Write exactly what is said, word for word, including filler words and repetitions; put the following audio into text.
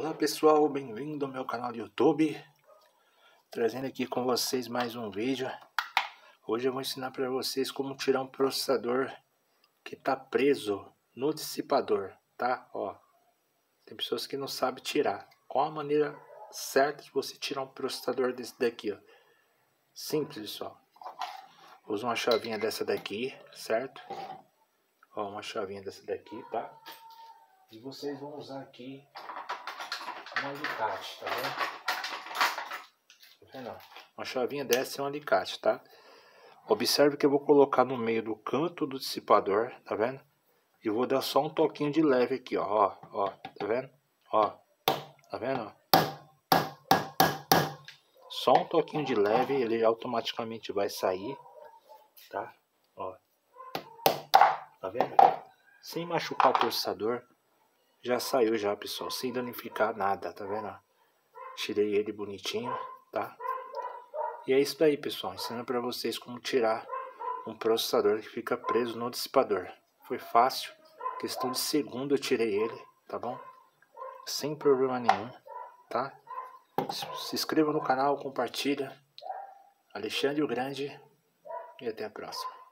Olá pessoal, bem-vindo ao meu canal do YouTube. Trazendo aqui com vocês mais um vídeo. Hoje eu vou ensinar para vocês como tirar um processador que está preso no dissipador, tá? Ó, tem pessoas que não sabem tirar. Qual a maneira certa de você tirar um processador desse daqui, ó? Simples, pessoal. Usa uma chavinha dessa daqui, certo? Ó, uma chavinha dessa daqui, tá? E vocês vão usar aqui um alicate, tá vendo? Tá vendo? Uma chavinha dessa é um alicate, tá? Observe que eu vou colocar no meio do canto do dissipador, tá vendo? E vou dar só um toquinho de leve aqui, ó, ó, ó, tá vendo? Ó, tá vendo? Só um toquinho de leve, ele automaticamente vai sair, tá? Ó, tá vendo? Sem machucar o processador, já saiu já, pessoal, sem danificar nada, tá vendo? Tirei ele bonitinho, tá? E é isso daí, pessoal, ensinando para vocês como tirar um processador que fica preso no dissipador. Foi fácil, questão de segundo eu tirei ele, tá bom? Sem problema nenhum, tá? Se inscreva no canal, compartilha. Alexandre o Grande e até a próxima.